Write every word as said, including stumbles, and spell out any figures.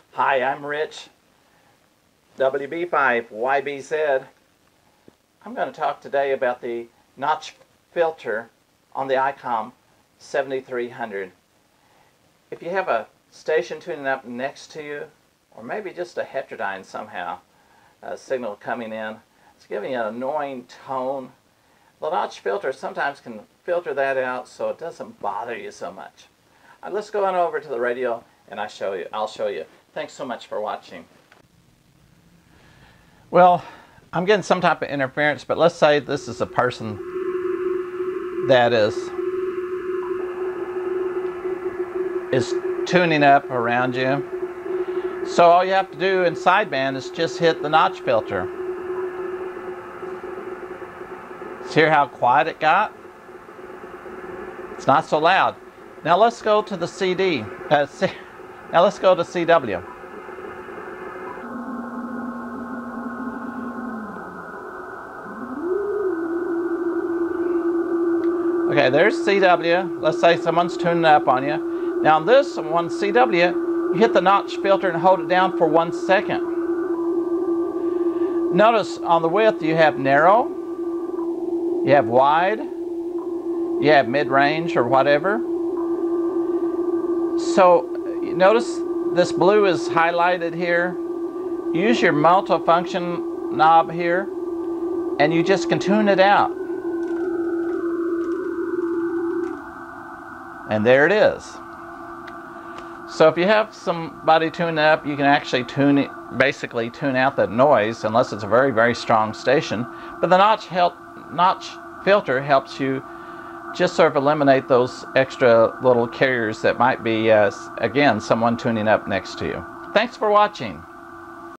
Hi, I'm Rich, W B five Y B Z. I'm going to talk today about the notch filter on the ICOM seventy-three hundred. If you have a station tuning up next to you, or maybe just a heterodyne somehow, a signal coming in, it's giving you an annoying tone, the notch filter sometimes can filter that out so it doesn't bother you so much. Uh, let's go on over to the radio and I show you. I'll show you. Thanks so much for watching. Well, I'm getting some type of interference, but let's say this is a person that is is tuning up around you. So all you have to do in sideband is just hit the notch filter. See how quiet it got? It's not so loud. Now let's go to the C D. Uh, C now let's go to C W. Okay, there's C W. Let's say someone's tuning up on you. Now on this one, C W, you hit the notch filter and hold it down for one second. Notice on the width you have narrow, you have wide, you have mid-range or whatever. So notice this blue is highlighted here. Use your multifunction knob here and you just can tune it out. And there it is. So if you have somebody tune up, you can actually tune it, basically tune out that noise unless it's a very, very strong station. But the notch help, notch filter helps you just sort of eliminate those extra little carriers that might be, uh, again, someone tuning up next to you. Thanks for watching.